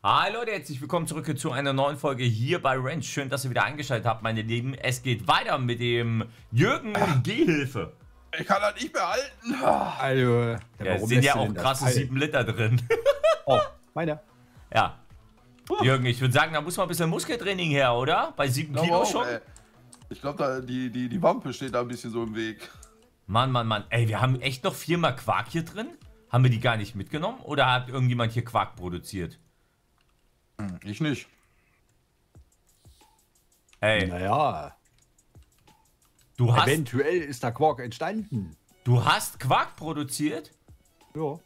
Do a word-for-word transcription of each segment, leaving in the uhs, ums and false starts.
Hallo Leute, herzlich willkommen zurück zu einer neuen Folge hier bei Ranch. Schön, dass ihr wieder eingeschaltet habt, meine Lieben. Es geht weiter mit dem Jürgen Gehhilfe. Ich kann das nicht mehr halten. Also, ja, es sind ja auch krasse sieben Liter drin. Oh, meine. Ja. Jürgen, ich würde sagen, da muss mal ein bisschen Muskeltraining her, oder? Bei sieben Kilo auch, schon? Ey. Ich glaube, die, die, die Wampe steht da ein bisschen so im Weg. Mann, Mann, Mann. Ey, wir haben echt noch viermal Quark hier drin? Haben wir die gar nicht mitgenommen? Oder hat irgendjemand hier Quark produziert? Ich nicht. Ey. Naja. Du hast, eventuell ist da Quark entstanden. Du hast Quark produziert? Ja.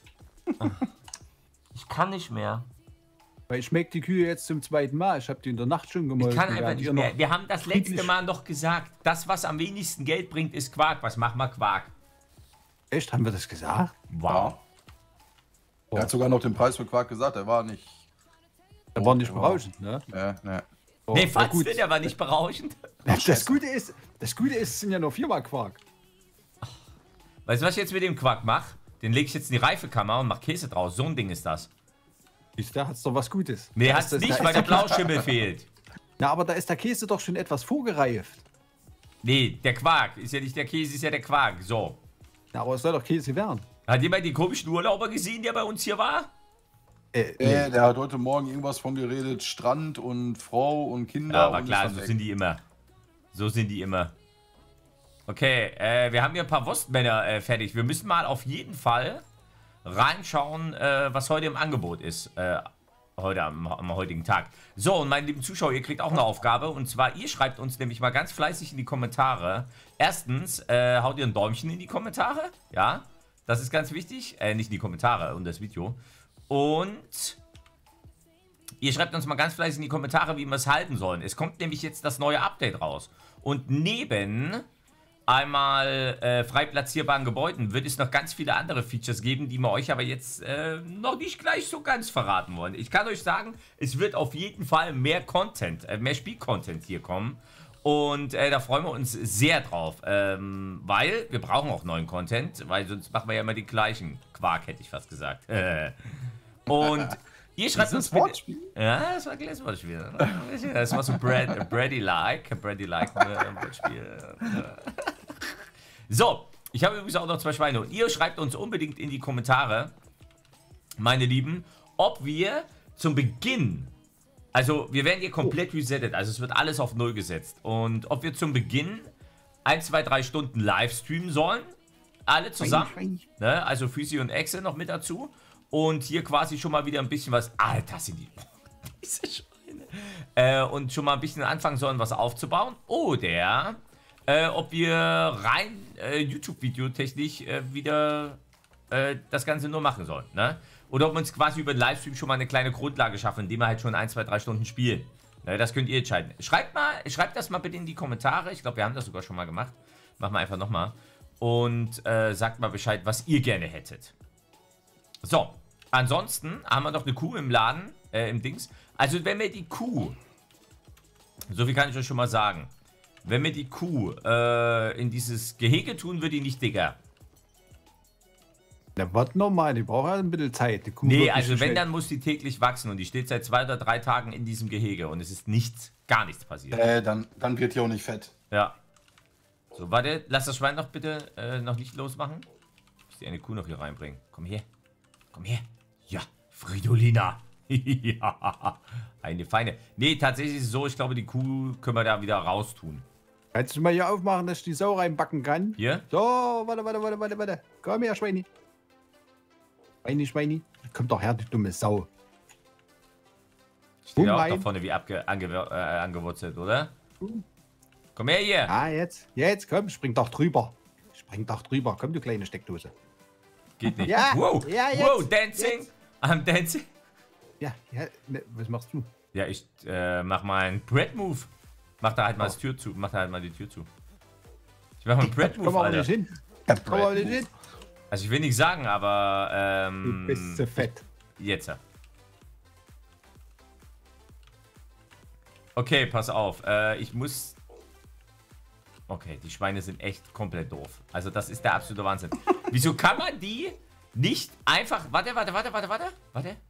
Ich kann nicht mehr. Weil ich schmeckt die Kühe jetzt zum zweiten Mal. Ich habe die in der Nacht schon gemolken. Ich kann einfach nicht mehr. Wir haben das letzte friedlich- Mal noch gesagt, das, was am wenigsten Geld bringt, ist Quark. Was macht mal Quark? Echt? Haben wir das gesagt? Wow. Er hat sogar noch den Preis für Quark gesagt. Er war nicht. Das war nicht berauschend, ne? Ja, ne. Oh, Nee, na fandst gut. du, der war nicht berauschend. Das Gute ist, das Gute ist, es sind ja nur viermal Quark. Weißt du, was ich jetzt mit dem Quark mache? Den lege ich jetzt in die Reifekammer und mache Käse draus. So ein Ding ist das. Ist da hat's doch was Gutes. Nee, Da hat's ist das- nicht, da weil ist der der Käse- Blauschimmel fehlt. Na, aber da ist der Käse doch schon etwas vorgereift. Nee, der Quark. Ist ja nicht der Käse, ist ja der Quark. So. Na, aber es soll doch Käse werden. Hat jemand den komischen Urlauber gesehen, der bei uns hier war? Äh, Äh, der hat heute Morgen irgendwas von geredet. Strand und Frau und Kinder. Ja, aber und klar, ist so dann weg. sind die immer. So sind die immer. Okay, äh, wir haben hier ein paar Wurstmänner äh, fertig. Wir müssen mal auf jeden Fall reinschauen, äh, was heute im Angebot ist. Äh, heute am, am heutigen Tag. So, und meine lieben Zuschauer, ihr kriegt auch eine Aufgabe. Und zwar, ihr schreibt uns nämlich mal ganz fleißig in die Kommentare. Erstens, äh, haut ihr ein Däumchen in die Kommentare. Ja, das ist ganz wichtig. Äh, nicht in die Kommentare und das Video. Und ihr schreibt uns mal ganz fleißig in die Kommentare, wie wir es halten sollen. Es kommt nämlich jetzt das neue Update raus. Und neben einmal äh, frei platzierbaren Gebäuden wird es noch ganz viele andere Features geben, die wir euch aber jetzt äh, noch nicht gleich so ganz verraten wollen. Ich kann euch sagen, es wird auf jeden Fall mehr Content, äh, mehr Spielcontent hier kommen. Und äh, da freuen wir uns sehr drauf, ähm, weil wir brauchen auch neuen Content, weil sonst machen wir ja immer den gleichen Quark, hätte ich fast gesagt. Äh. Und ihr schreibt Ist uns das bitte... Wortspiel? Ja, das war ein kleines Wortspiel. Das war so Brad, Brady-like, Brady-like äh, Wortspiel. So, ich habe übrigens auch noch zwei Schweine. Und ihr schreibt uns unbedingt in die Kommentare, meine Lieben, ob wir zum Beginn... Also, wir werden hier komplett resettet. Also, es wird alles auf Null gesetzt. Und ob wir zum Beginn ein, zwei, drei Stunden live streamen sollen. Alle zusammen. Ne? Also, Physi und Exe noch mit dazu. Und hier quasi schon mal wieder ein bisschen was... Alter, sind die... Diese Schweine. Äh, und schon mal ein bisschen anfangen sollen, was aufzubauen. Oder äh, ob wir rein äh, YouTube-Video-technisch äh, wieder äh, das Ganze nur machen sollen. Ne? Oder ob wir uns quasi über den Livestream schon mal eine kleine Grundlage schaffen, indem wir halt schon ein, zwei, drei Stunden spielen. Ne, das könnt ihr entscheiden. Schreibt mal, schreibt das mal bitte in die Kommentare. Ich glaube, wir haben das sogar schon mal gemacht. Machen wir einfach nochmal. Und äh, sagt mal Bescheid, was ihr gerne hättet. So, ansonsten haben wir noch eine Kuh im Laden, äh, im Dings. Also wenn wir die Kuh, so viel kann ich euch schon mal sagen, wenn wir die Kuh äh, in dieses Gehege tun, wird die nicht dicker. Na, was normal, die braucht ja ein bisschen Zeit. Die Kuh Nee, wird nicht also so wenn, schnell- dann muss die täglich wachsen und die steht seit zwei oder drei Tagen in diesem Gehege und es ist nichts, gar nichts passiert. Äh, dann, dann wird die auch nicht fett. Ja. So, warte, lass das Schwein noch bitte äh, noch nicht losmachen. Ich muss die eine Kuh noch hier reinbringen. Komm her. Komm her. Ja, Fridolina. Ja, eine feine. Nee, tatsächlich ist es so, ich glaube, die Kuh können wir da wieder raustun. Kannst du mal hier aufmachen, dass ich die Sau reinbacken kann? Hier? So, warte, warte, warte, warte, warte. Komm her, Schweini. Schweini, Schweini. Komm doch her, du dumme Sau. Steht ja auch rein. da vorne wie abge ange äh, angewurzelt, oder? Komm her hier. Ah, jetzt, jetzt, komm, spring doch drüber. Spring doch drüber. Komm, du kleine Steckdose. Geht nicht. Ja, wow, ja, jetzt, wow, dancing. jetzt. I'm dancing. Ja, ja, ne, was machst du? Ja, ich äh, mach mal einen Bread-Move. Mach da halt mal Oh. das Tür zu. Mach da halt mal die Tür zu. Ich mach mal einen Komm Bread-Move, aber nicht Alter. hin. Komm aber nicht hin. Also ich will nicht sagen, aber Du ähm, bist so fett. jetzt. Okay, pass auf. Äh, ich muss... Okay, die Schweine sind echt komplett doof. Also das ist der absolute Wahnsinn. Wieso kann man die nicht einfach... Warte, warte, warte, warte, warte. Warte.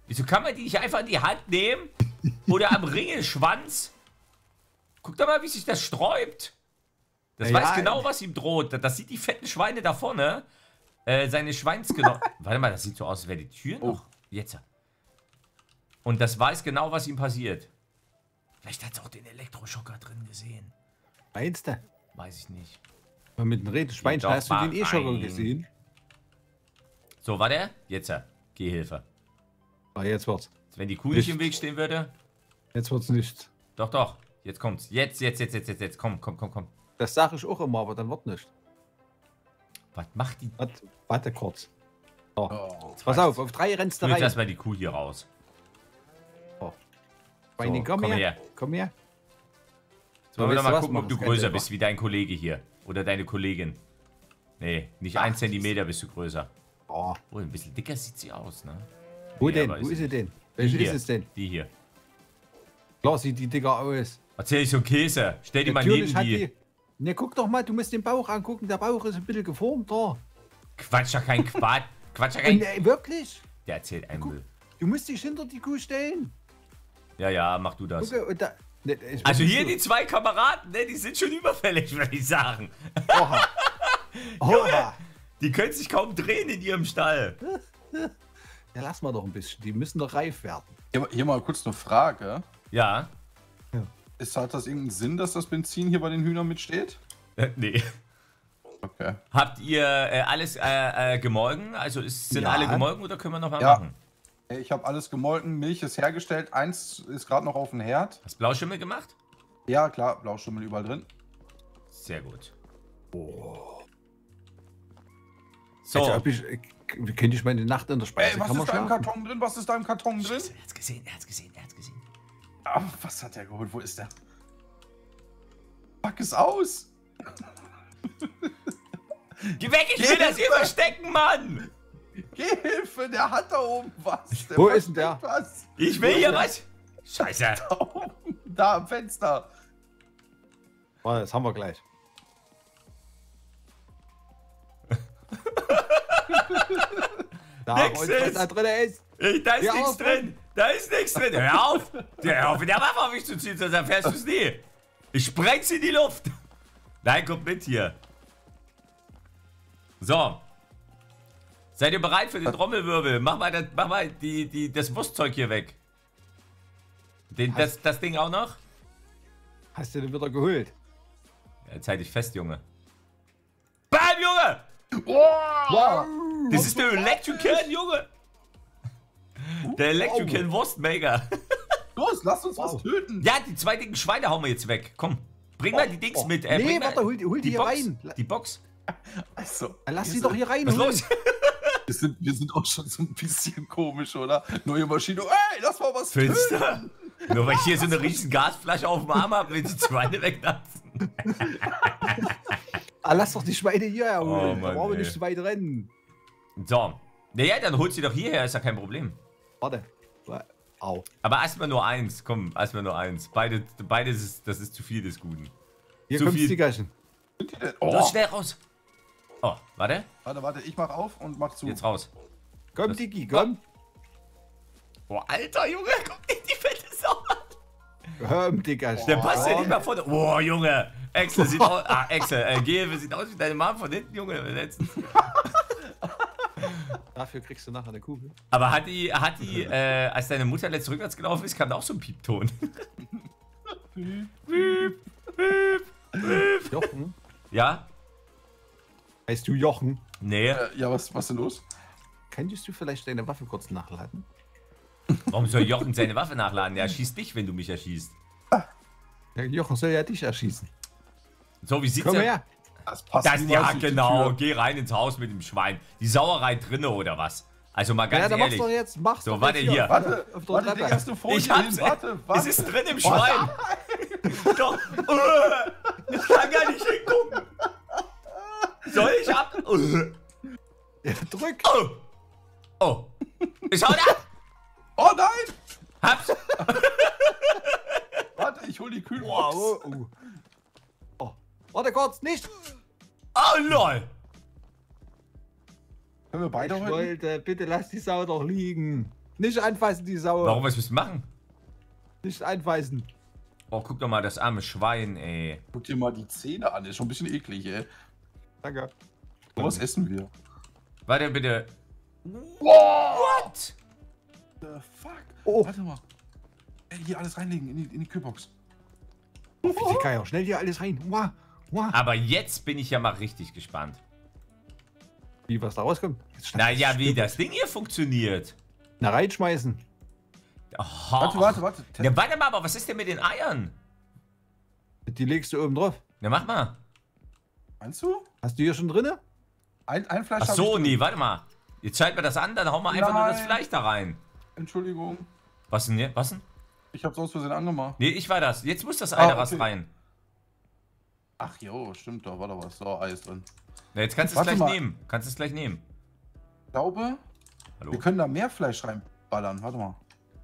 Wieso kann man die nicht einfach in die Hand nehmen? Oder am Ringelschwanz? Guck doch mal, wie sich das sträubt. Das Ja, weiß genau, was ihm droht. Das sieht die fetten Schweine da vorne. Äh, seine Schweinsgenossen. Warte mal, das sieht so aus, als wäre die Tür Oh. noch. Jetzt. Und das weiß genau, was ihm passiert. Vielleicht hat es auch den Elektroschocker drin gesehen. Meinst du? Weiß ich nicht. Mal mit dem Redenschwein Doch, hast du den mal eh schon rein. gesehen. So, warte. Jetzt. Gehhilfe. Ah, jetzt wird's. Wenn die Kuh nicht Nicht. im Weg stehen würde. Jetzt wird's nicht. Doch, doch. Jetzt kommt's. Jetzt, jetzt, jetzt, jetzt, jetzt, jetzt. Komm, komm, komm, komm. Das sage ich auch immer, aber dann wird nicht. Was macht die? Warte, warte kurz. So. Oh. Pass auf, auf drei rennst du Jetzt rein. erstmal die Kuh hier raus. Schweini, So, komm, komm her. her. Komm her. Jetzt wollen wir weißt doch du mal was, gucken, mach ob du das größer Geld bist wie dein Kollege hier. Oder deine Kollegin. Nee, nicht Ach, ein Zentimeter bist du größer. Oh, Oh, ein bisschen dicker sieht sie aus, ne? wo Nee, denn? aber Wo ist ist sie nicht. denn? Die Welche hier. ist es denn? Die hier. Klar sieht die dicker aus. Erzähl ich so einen Käse. Stell die mal Natürlich neben hat die. die... Ne, guck doch mal, du musst den Bauch angucken. Der Bauch ist ein bisschen geformt da. Quatsch, ja kein Quatsch. Quatsch, ja Und, kein... äh, wirklich? Der erzählt einen Müll. Du musst dich hinter die Kuh stellen. Ja, ja, mach du das. Gucke, und da... Ne, ich Also weiß hier nicht die zwei Kameraden, ne, die sind schon überfällig, würde ich sagen. so. Oha. Oha. Die können sich kaum drehen in ihrem Stall. Ja, lass mal doch ein bisschen. Die müssen doch reif werden. Hier, hier mal kurz eine Frage. Ja. Ist, hat das irgendeinen Sinn, dass das Benzin hier bei den Hühnern mitsteht? Äh, nee. Okay. Habt ihr äh, alles äh, äh, gemolken? Also ist, sind Ja. alle gemolken oder können wir noch mal Ja. machen? Ich habe alles gemolken, Milch ist hergestellt, eins ist gerade noch auf dem Herd. Hast Blauschimmel gemacht? Ja, klar, Blauschimmel überall drin. Sehr gut. So. So. Also, ob ich, äh, könnte ich meine Nacht in der Ey, was Speisekammer ist da im schlafen? Karton drin? Was ist da im Karton drin? Scheiße, er hat's gesehen, er hat's gesehen, er hat's gesehen. Ah, was hat der geholt? Wo ist der? Pack es aus! Geh weg, ich will das hier verstecken, Mann! Gehhilfe, der hat da oben was. Der Wo ist denn der? versteckt Was. Ich will hier was. Scheiße. Da oben, da am Fenster. Ah, das haben wir gleich. Da, Nix und was ist. da drin ist. Ey, da ist Hör nichts auf, drin. Da ist nichts drin. Hör auf. Hör auf, mit der Waffe auf mich zu ziehen, sonst erfährst du es nie. Ich spreng's in die Luft. Nein, kommt mit hier. So. Seid ihr bereit für den Trommelwirbel? Mach mal, das, mach mal die, die, das Wurstzeug hier weg. Den, das, das Ding auch noch? Hast du den wieder geholt? Jetzt halt dich fest, Junge. Bam, Junge! Wow. Das ist der Electrican, Junge! Der Electrican Wurstmaker. Los, lass uns was Wow. töten. Ja, die zwei dicken Schweine hauen wir jetzt weg. Komm, bring mal die Dings oh. mit. Äh, Nee, bring mal warte, hol die- hol die hier Box. rein. Die Box. Also, Dann lass wir sie doch sind- hier rein. Was ist los? Wir sind, wir sind auch schon so ein bisschen komisch, oder? Neue Maschine. Ey, lass mal was töten. Finster. Nur weil ich hier so eine riesen Gasflasche auf dem Arm habe, will ich die Schweine weglassen. Ah, lass doch die Schweine hier Oh, holen. Mann, da brauchen wir ey. nicht so weit rennen. So. Naja, dann holt sie doch hierher, ist ja kein Problem. Warte. Au. Aber erstmal nur eins, komm, erstmal nur eins. Beide, beides ist, das ist zu viel des Guten. Hier Zu kommt viel. Stickerchen. Sind die denn- Los, Oh, schnell raus. Oh, warte, warte, warte, ich mach auf und mach zu. jetzt raus. Komm, Was? Dicky, komm. Oh, Alter, Junge, guck dir die fette Sau an. Komm, Dickerchen. Der passt ja Komm. nicht mal vor der... Oh, Junge. Axel sieht aus... Ah, Axel, äh, Gehilfe sieht aus wie deine Mom von hinten, Junge. Letztens. Dafür kriegst du nachher eine Kugel. Aber hat die, hat die, äh, als deine Mutter letzt rückwärts gelaufen ist, kam da auch so ein Piepton. Jochen? Ja? Heißt du Jochen? Nee. Äh, ja, was, was ist denn los? Könntest du vielleicht deine Waffe kurz nachladen? Warum soll Jochen seine Waffe nachladen? Er schießt dich, wenn du mich erschießt. Ja, Jochen soll ja dich erschießen. So, wie sieht's Komm denn... her. Das passt Das, niemals ja, durch die genau. Tür. Geh rein ins Haus mit dem Schwein. Die Sauerei drinne oder was? Also mal ganz Ja, dann mach's ehrlich. doch jetzt. Mach's So, doch warte jetzt hier. Warte, Auf der warte, Treppe. die erste Folie Ich hab's. hin. Warte, warte. Es ist drin im Schwein. Doch. Uh, ich kann gar nicht hingucken. Soll ich ab? Uh. Ja, drück. Oh. Oh. Ich hau da. Oh nein! Hab's. Warte, ich hol die Kühlbox. Oh, oh. Oh. Warte kurz, nicht. Oh, lol. Können wir beide Ich heute? wollte, bitte lass die Sau doch liegen. Nicht anfassen, die Sau. Warum, was willst du machen? Nicht anfassen. Oh, guck doch mal, das arme Schwein, ey. Guck dir mal die Zähne an, ist schon ein bisschen eklig, ey. Danke. Was essen wir? Warte bitte. Wow! What? The fuck? Oh. Warte mal. Ey, hier alles reinlegen in die, in die Kühlbox. Oh, Physiker, schnell hier alles rein. Wow. Wow. Aber jetzt bin ich ja mal richtig gespannt. Wie, was da rauskommt? Naja, wie das Ding hier funktioniert. Na, reinschmeißen. Oh. Warte, warte, warte. Ja, warte mal, aber was ist denn mit den Eiern? Die legst du oben drauf. Na, mach mal. Meinst du? Hast du hier schon drinne? Ein, ein Fleisch Ach hab so, ich nee, drin. warte mal. Jetzt schalten wir das an, dann hauen wir einfach nur das Nein. Fleisch da rein. Entschuldigung. Was denn hier? Was denn? Ich hab's aus Versehen angemacht. Nee, ich war das. Jetzt muss das Ei da Ah, was okay. rein. Ach jo, stimmt doch. War doch was. So, Eis drin. Na, jetzt kannst du es Warte gleich mal. nehmen. Kannst du es gleich nehmen. Ich glaube, Hallo? wir können da mehr Fleisch reinballern. Warte mal.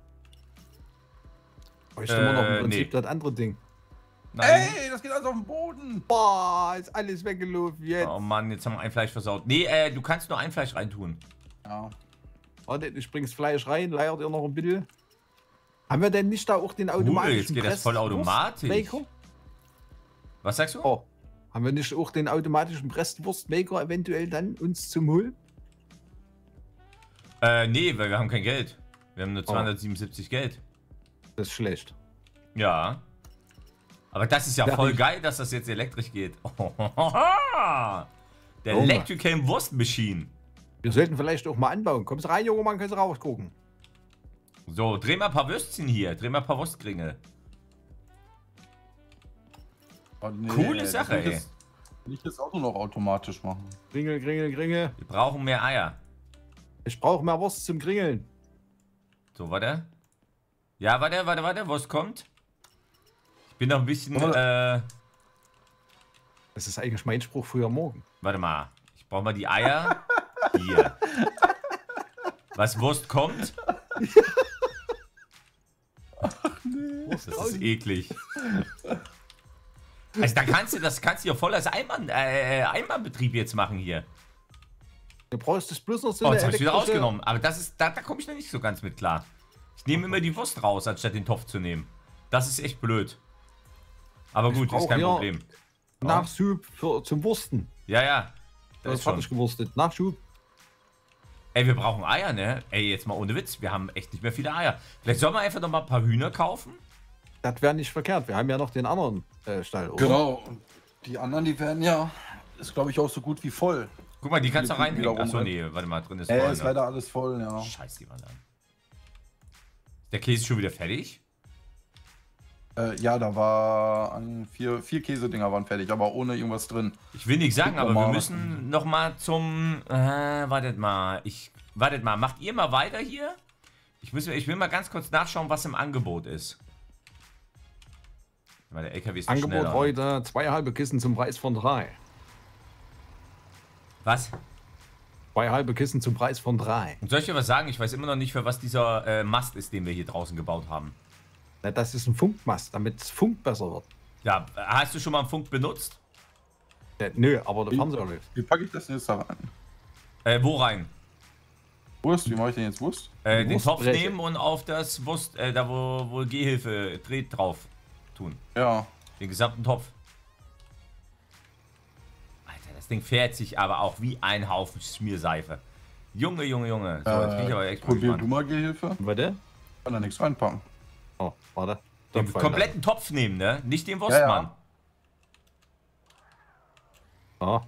Oh, ich äh, noch im Äh, Prinzip nee. das andere Ding. Nein. Ey, das geht alles auf den Boden. Boah, ist alles weggelaufen jetzt. Oh Mann, jetzt haben wir ein Fleisch versaut. Nee, äh, du kannst nur ein Fleisch reintun. Ja. Warte, ich bring's Fleisch rein, leiert ihr noch ein bisschen. Haben wir denn nicht da auch den automatischen jetzt geht das voll automatisch. Presswurstmaker? Was sagst du? Oh, haben wir nicht auch den automatischen Presswurstmaker eventuell dann uns zum Holen? Äh, nee, weil wir haben kein Geld. Wir haben nur Oh. zweihundertsiebenundsiebzig Geld. Das ist schlecht. Ja. Aber das ist ja Ja, voll ich- geil, dass das jetzt elektrisch geht. Der Oh, Electrical Wurst Machine. Wir sollten vielleicht auch mal anbauen. Kommst rein, Junge Mann, kannst rausgucken. So, dreh mal ein paar Würstchen hier. Dreh mal ein paar Wurstkringel. Oh, nee, Coole das Sache, will ich ey. jetzt- Will ich das Auto noch automatisch machen? Kringel, kringel, kringel. Wir brauchen mehr Eier. Ich brauche mehr Wurst zum Kringeln. So, warte. Ja, warte, warte, warte. Wurst kommt. Ich bin noch ein bisschen, Oh. äh... Das ist eigentlich mein Spruch früher morgen. Warte mal. Ich brauche mal die Eier. Hier. Was Wurst kommt? Das ist eklig. Also da kannst du, das kannst du ja voll als Einmann, äh, Einmannbetrieb jetzt machen hier. Du brauchst das bloß noch so Oh, eine jetzt hab ich wieder elektrische- rausgenommen. Aber das ist, da, da komme ich noch nicht so ganz mit klar. Ich nehme immer die Wurst raus, anstatt den Topf zu nehmen. Das ist echt blöd. Aber Ich gut, ist brauch kein ja- Problem. Nachschub für, zum Wursten. Ja, ja. Das Das ist schon. fertig gewurstet. Nachschub. Ey, wir brauchen Eier, ne? Ey, jetzt mal ohne Witz. Wir haben echt nicht mehr viele Eier. Vielleicht sollen wir einfach noch mal ein paar Hühner kaufen? Das wäre nicht verkehrt. Wir haben ja noch den anderen äh, Stall. Oder? Genau. Und die anderen, die werden ja, ist glaube ich auch so gut wie voll. Guck mal, die kannst du Viele Küken reinhängen. Achso, wiederum, nee, warte mal, drin ist Äh, voll, ist ne? leider alles voll, ja. Scheiße, die waren da. Der Käse ist schon wieder fertig? Äh, ja, da war an vier, vier Käsedinger waren fertig, aber ohne irgendwas drin. Ich will nichts sagen, Guck aber mal, wir was- müssen noch mal zum... Äh, wartet mal. Ich... Wartet mal, macht ihr mal weiter hier? Ich, muss, ich will mal ganz kurz nachschauen, was im Angebot ist. Weil der L K W ist noch Angebot schneller. heute zwei halbe Kissen zum Preis von drei. Was? Zwei halbe Kissen zum Preis von drei. Und soll ich dir was sagen? Ich weiß immer noch nicht, für was dieser äh, Mast ist, den wir hier draußen gebaut haben. Na, das ist ein Funkmast, damit Funk besser wird. Ja, hast du schon mal einen Funk benutzt? Äh, nö, aber der Fernseher läuft. Wie packe ich das denn jetzt da rein? Äh, wo rein? Wurst, wie mache ich denn jetzt Wurst? Äh, den Topf Wurstbreche. nehmen und auf das Wurst, äh, da wo, wo Gehhilfe dreht, drauf tun. Ja. Den gesamten Topf. Alter, das Ding fährt sich aber auch wie ein Haufen Schmierseife. Junge, Junge, Junge. So, jetzt bin ich aber echt mal probier du gespannt. mal Gehhilfe. Warte. Kann da nichts reinpacken. Oh, warte. Den Topf kompletten Topf nehmen, ne? Nicht den Ja, Wurstmann. ja. Ah.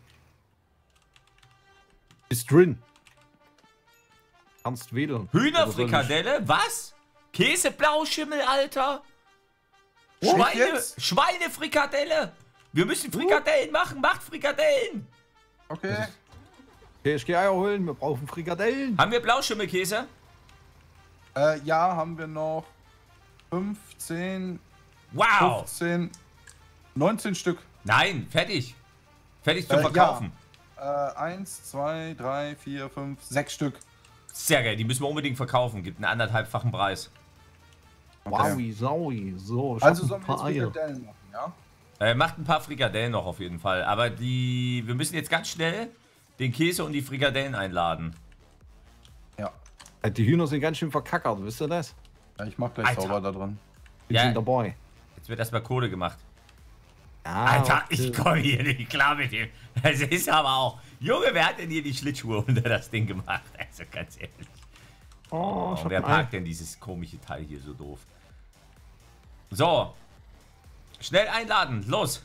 Ist drin. Kannst wählen. Hühnerfrikadelle? Was? Käseblauschimel, Alter? Echt Schweine, jetzt? Schweinefrikadelle? Wir müssen Frikadellen machen. Macht Frikadellen. Okay. Okay, ich gehe Eier holen. Wir brauchen Frikadellen. Haben wir Blauschimmelkäse? Äh, ja, haben wir noch fünfzehn, Wow. fünfzehn, neunzehn Stück. Nein, fertig. Fertig zum Äh, Verkaufen. Ja. Äh, eins, zwei, drei, vier, fünf, sechs Stück. Sehr geil, die müssen wir unbedingt verkaufen. Gibt einen anderthalbfachen Preis. Wowi, saui. So, ich Also hab sollen ein wir paar jetzt Eier. Frikadellen machen, ja? Äh, macht ein paar Frikadellen noch auf jeden Fall. Aber die. Wir müssen jetzt ganz schnell den Käse und die Frikadellen einladen. Ja. Die Hühner sind ganz schön verkackert, wisst ihr das? Ja, ich mach gleich Alter. sauber da drin. Die Ja. sind dabei. Jetzt wird erstmal Kohle gemacht. Ja, Alter, okay. ich komme hier nicht klar mit dem. Das ist aber auch. Junge, wer hat denn hier die Schlittschuhe unter das Ding gemacht? Also ganz ehrlich. Oh, ich Oh, hab wer ein Ei. parkt denn dieses komische Teil hier so doof? So. Schnell einladen, los.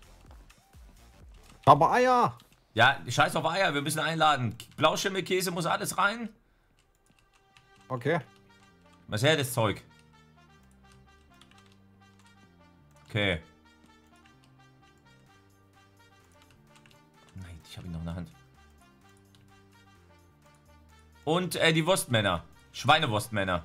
Aber Eier! Ja, scheiß auf Eier, wir müssen einladen. Blauschimmelkäse muss alles rein. Okay. Was hält das Zeug? Okay. Nein, ich habe ihn noch in der Hand. Und äh, die Wurstmänner. Schweinewurstmänner.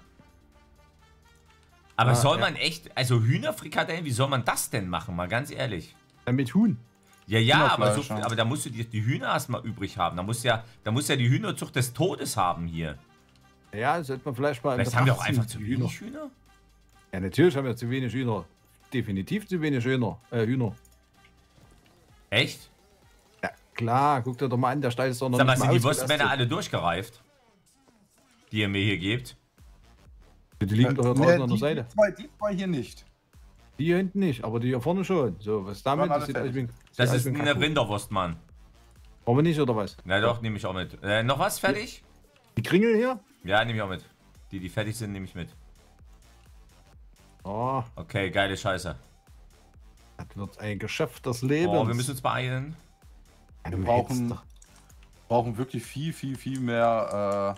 Aber Ah, soll ja. man echt, also Hühnerfrikadellen, wie soll man das denn machen, mal ganz ehrlich? Dann mit Huhn. Ja, ja, aber, so, Hühnerfleisch, ja. aber da musst du die, die Hühner erstmal übrig haben. Da muss ja, da muss ja die Hühnerzucht des Todes haben hier. Ja, sollte man vielleicht mal. in Vielleicht haben wir auch Betracht einfach ziehen, zu die Hühner. wenig Hühner. Ja, natürlich haben wir zu wenig Hühner. Definitiv zu wenig Hühner. Äh, Hühner. Echt? Ja, klar, guck dir doch mal an, der Stall ist doch noch Sag mal, nicht sind mal die Wurstmänner ausgelastet. alle durchgereift? Die ihr mir hier gebt? Die liegen doch hier Nee, draußen an der die, Seite. Die zwei, die zwei hier nicht. Die hier hinten nicht, aber die hier vorne schon. So, was damit? Waren alle Das sieht fertig. aus wie ein- Das sieht ist aus wie ein eine Kackkuchen. Rinderwurst, Mann. Aber nicht, oder was? Na doch, nehme ich auch mit. Äh, noch was fertig? Die Kringel hier? Ja, nehme ich auch mit. Die, die fertig sind, nehme ich mit. Oh, Okay, geile Scheiße. das wird ein Geschäft des Lebens. Oh, wir müssen uns beeilen. Ja, Wir du brauchen, hättest doch- brauchen wirklich viel, viel, viel mehr äh,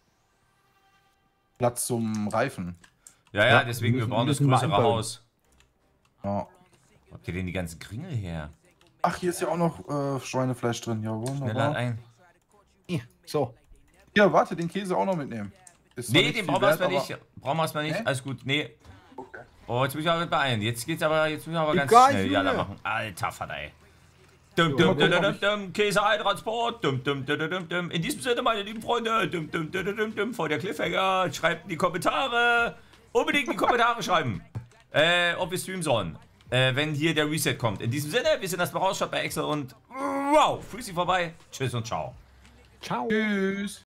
Platz zum Reifen. Ja, ja, Ja, deswegen, wir wir müssen- bauen das müssen wir größere einbauen. Haus. Ja. Wo habt ihr denn die ganzen Kringel her? Ach, hier ist ja auch noch äh, Schweinefleisch drin. Ja, Schnell lad wunderbar. ein. So, Ja, warte, den Käse auch noch mitnehmen. Ist zwar Nee, nicht den viel brauchen wir wert, erstmal aber- nicht. Brauchen wir erstmal nicht. Nee? Alles gut. Nee. Okay. Oh, jetzt muss ich aber beeilen. Jetzt geht's aber, jetzt müssen wir aber ganz Egal, schnell Junge. Jalla machen. Alter Vater, ey. Dum, dum, dum, dum, dum, Käse-Eintransport. Dum, dum, dum, dum, dum. In diesem Sinne, meine lieben Freunde, dum, dum, dum, dum, dum, vor der Cliffhanger, schreibt in die Kommentare. Unbedingt in die Kommentare schreiben, äh, ob wir streamen sollen. Äh, wenn hier der Reset kommt. In diesem Sinne, wir sind erstmal raus, schaut bei Excel und wow, Freezy vorbei. Tschüss und ciao. ciao. Tschüss.